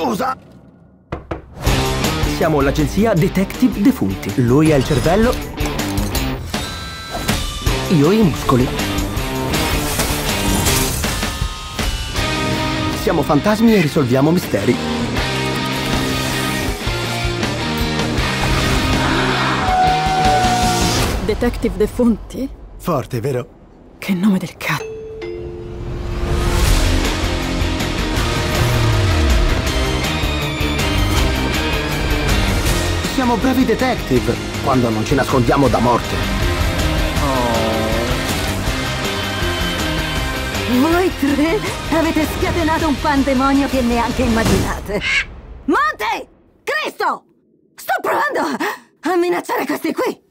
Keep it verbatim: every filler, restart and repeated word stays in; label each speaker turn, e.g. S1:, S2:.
S1: Scusa!
S2: Siamo l'agenzia Detective Defunti. Lui ha il cervello, io i muscoli. Siamo fantasmi e risolviamo misteri.
S3: Detective Defunti?
S1: Forte, vero?
S3: Che nome del cazzo.
S2: Siamo bravi detective quando non ci nascondiamo da morte.
S4: Voi tre avete scatenato un pandemonio che neanche immaginate. Monte! Cristo! Sto provando a minacciare questi qui!